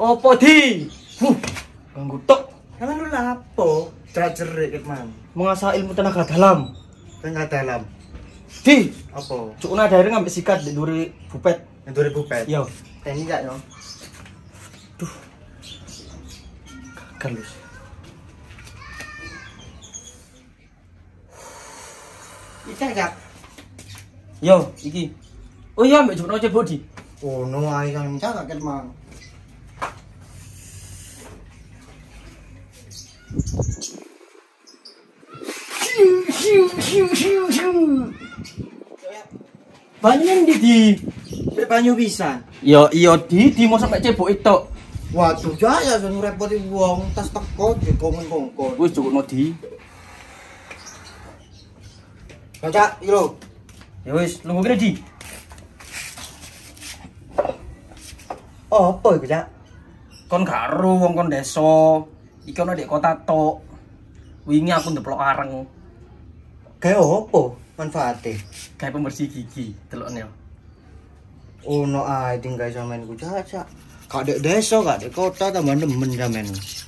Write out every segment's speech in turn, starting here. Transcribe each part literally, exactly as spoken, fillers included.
Opo di? Huh, ganggu tok. Kan lu lapo? Jajerik ket mang. Mengasah ilmu tenaga dalam. Tenaga dalam. Di, Apa? cuk una daerah ngambil sikat di duri bupet. Yang dua ribu pet. Yo. Teni gak yo? Duh. Gagal lu. Iki gak? Yo, iki. Oh iya, mbak Jumno cebok di. Oh no, ae kan gak ket mang. Banyak di di. Nek banyu pisan. Yo, iya di, di mau sampai cebok itu. Waduh, jaya sing repoti wong tas teko dikongkon-kongkon. Wis cukupno di. Baca iki lho. Ya wis, nunggu kene di. Oh, apa iku, Cak? Kon karo wong kon desa. Iki ono di kota tok. Wingi aku ndeplok areng. Kayak apa manfaate? Kayak pembersih gigi, delokne yo. Ono ae tinggal sampean ku, Cak, Cak. Gak dek desa, gak dek kota tambah nemen sampean.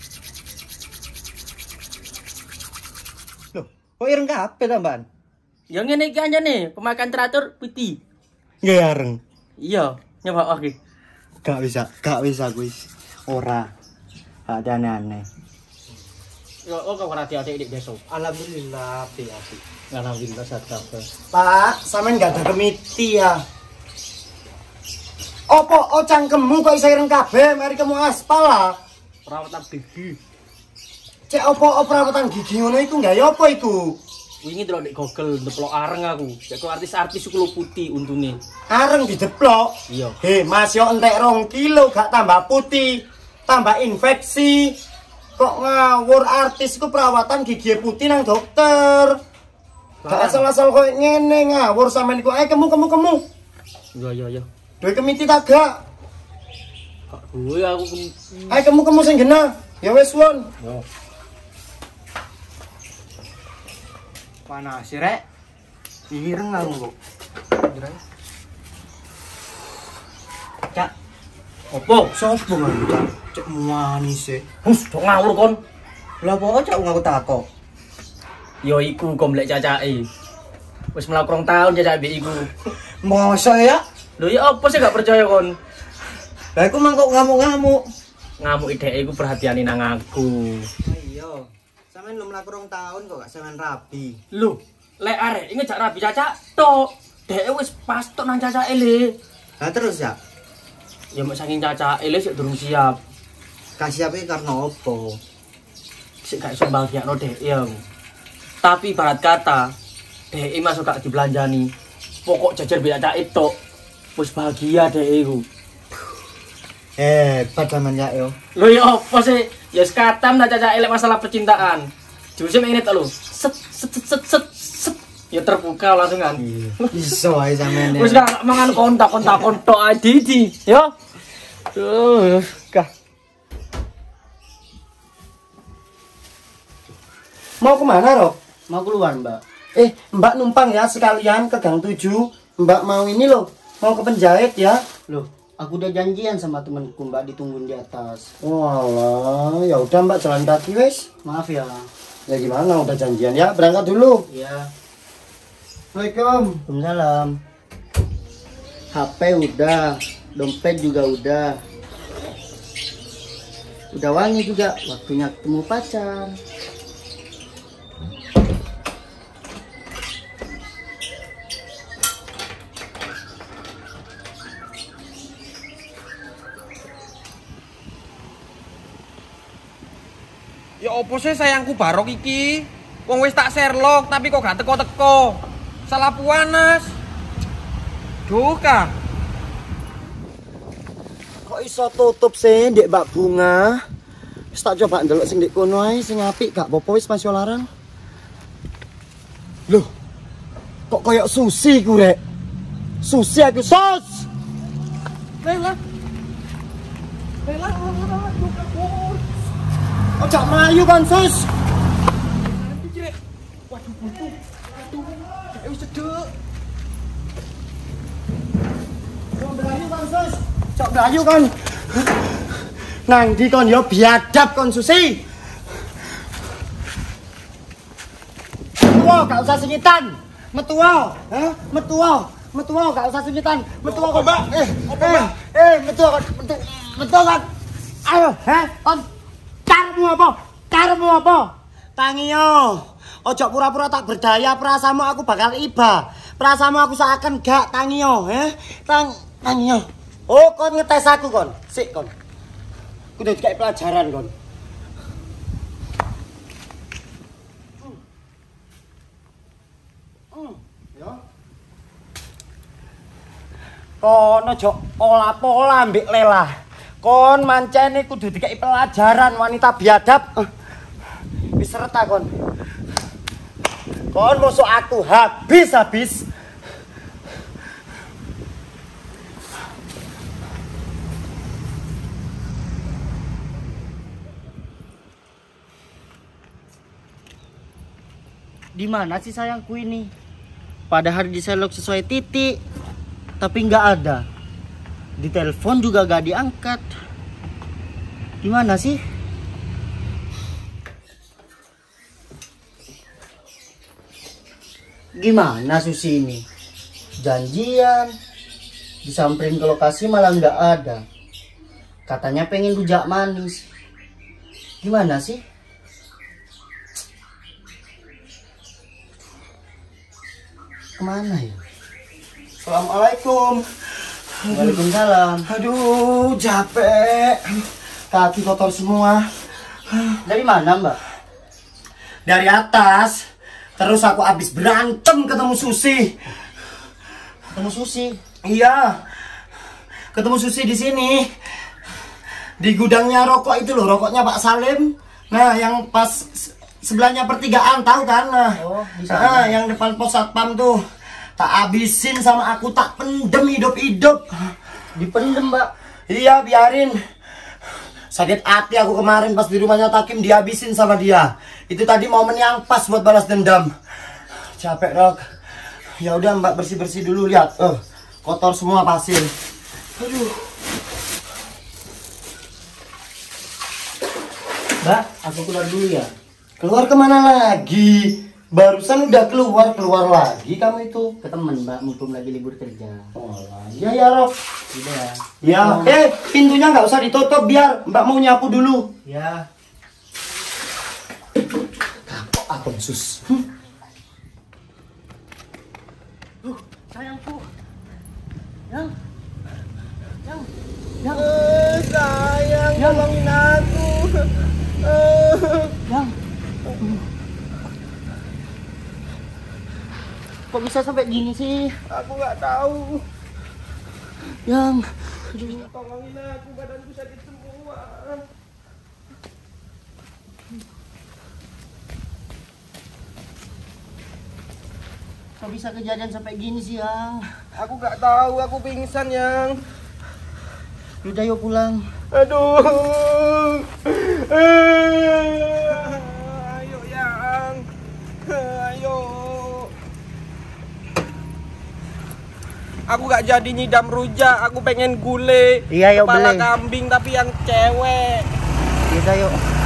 Loh, kok ireng kabeh tambahan? Ya ngene iki anjane, pemakaian teratur putih. Nggih areng. Iya, nyoba oke. Gak bisa, gak bisa kuis. Ora. Ada aneh-aneh. Yo, oh kok ora hati-hati di desa. Alhamdulillah, api-api. Alhamdulillah sehat kabeh. Pak, sampean gak ada kemiti ya. Opo o cangkemmu kok iso ireng kabeh, mari kamu aspal lah. Perawatan gigi. Cek opo perawatan gigi ngono iku gak ya apa iku? Wingi delok di Google ndeplok areng aku. Cek kok artis-artis kulo putih untune. Areng dideplok. Iya. He, Mas yo entek rong kilo gak tambah putih, tambah infeksi. Kok ngawur artis iku perawatan gigi putih nang dokter. Gak asal-asal koyo ngene ngawur sampean iku. Ayo kemu kemu kemu. Iya iya iya. Duwe kemiti tak gak? Kak duwe aku. Ayo kemu kemu sing genah. Ya wis won. Yo. Panas sih rek. Ireng aku kok. Ireng. Cak. Opo? Sopo kan Cak? Cek manis e. Hus, dok ngawur kon. Lah apa Cak ngaku takok? Yo iku komplek cacake. Wis mlaku rong tahun cacake mbek iku. Masa ya? Lho ya apa sih gak percaya kon? Lah iku mang kok ngamuk-ngamuk. Ngamuk ide iku perhatiane nang aku. Iya. Sampeyan lho mlaku rong tahun kok gak sampean rabi. Lho, lek arek iki jak rabi cacak tok. Deke wis pas tok nang cacake le. Lah terus ya? Ya mek saking cacake le sik durung siap. Kasih apa karena apa? Sik gak iso mbagiakno dek ya. Tapi ibarat kata, dek masuk gak dibelanjani. Pokok jajar mbek cacake tok. Wis bahagia dek iku. Eh, sampean ya yo. Lho ya apa sih? Ya sekatam dah cacake lek masalah percintaan. Jujur mek ngene tok lho. Set set set set set. Ya terbuka langsung kan. Iso ae sampean. Wis gak mangan kontak-kontak kontok ae di. Yo. Duh, kah. Mau kemana Rok? Mau keluar, Mbak. Eh, Mbak numpang ya sekalian ke Gang tujuh. Mbak mau ini loh, mau ke penjahit ya. Loh, aku udah janjian sama temanku, Mbak, ditungguin di atas. Walah, ya udah Mbak jalan kaki wes. Maaf ya. Ya gimana, udah janjian ya, berangkat dulu. Iya. Assalamualaikum. Waalaikumsalam. H P udah, dompet juga udah. Udah wangi juga, waktunya ketemu pacar. Ya opo sih sayangku barok iki? Wong wis tak Sherlock tapi kok gak teko-teko. Salah puanas. Duh kah? Kok iso tutup sih ndek Mbak Bunga? Wis tak coba ndelok sing ndek kono ae sing apik gak apa-apa wis Mas yo larang. Loh. Kok koyo sushi ku rek? Sushi aku sos. Lela. Lela, Ojo melayu kan sus. waduh buntu. Aduh, eh wis cedek. Ojo melayu kan sus. Ojo melayu kan. Nang di kon yo biadab kon Susi. Metuwo gak usah sunyitan. Metuwo, hah? Metuwo, metuwo gak usah sunyitan. Metuwo kon, Mbak. Eh, eh, eh, metuwo kon, metu, metuwo kon. Ayo, heh, kon. Karepmu apa? Karepmu apa? Tangi yo. Ojo pura-pura tak berdaya, perasamu aku bakal iba. Perasamu aku seakan gak tangi yo, heh. Tang, tangi yo. Oh, kon ngetes aku kon. Sik kon. Kudu dikek pelajaran kon. Hmm. Hmm, ya. Kon aja olah-pola mbek Lela. Kon mancene kudu dikek pelajaran wanita biadab. Uh. Wis serta kon. Kon musuh aku habis-habis. Di mana sih sayangku ini? Padahal di selok sesuai titik, tapi nggak ada. Di telepon juga gak diangkat. Di mana sih? Gimana Susi ini? Janjian, disamperin ke lokasi malah nggak ada. Katanya pengen rujak manis. Gimana sih? Kemana ya? Assalamualaikum. Waalaikumsalam. Aduh, capek. Kaki kotor semua. Dari mana Mbak? Dari atas. Terus aku habis berantem ketemu Susi. Ketemu Susi. Iya. Ketemu Susi di sini. Di gudangnya rokok itu loh, rokoknya Pak Salim. Nah, yang pas sebelahnya pertigaan, tahu kan? Nah, Oh, di nah, sana. yang depan pos satpam tuh. Tak habisin sama aku, tak pendem hidup-hidup. Dipendem Mbak. Iya, biarin. Sakit hati aku kemarin pas di rumahnya Takim dihabisin sama dia. Itu tadi momen yang pas buat balas dendam. Capek, Rok. Ya udah Mbak bersih-bersih dulu, lihat. Eh, kotor semua pasir. Aduh. Mbak, aku keluar dulu ya. Keluar kemana lagi? Barusan udah keluar, keluar lagi kamu itu. Ke temen Mbak, mumpung lagi libur kerja. Oh, iya ya, Rok. Udah. Ya, eh pintunya nggak usah ditutup biar Mbak mau nyapu dulu. Ya. Kapok aku sus. Uh, sayangku. Yang. Yang. Yang. Eh, sayang, tolongin aku. Yang. Kok bisa sampai gini sih? Aku nggak tahu. Yang. Tolongin aku, badanku sakit semua. Kok bisa kejadian sampai gini sih, Yang? Aku nggak tahu, aku pingsan yang. Udah yuk pulang. Aduh. Ayo yang. Ayo. Aku gak jadi nyidam rujak, aku pengen gulai Iya, yuk kepala beli. kambing tapi yang cewek. Udah yuk.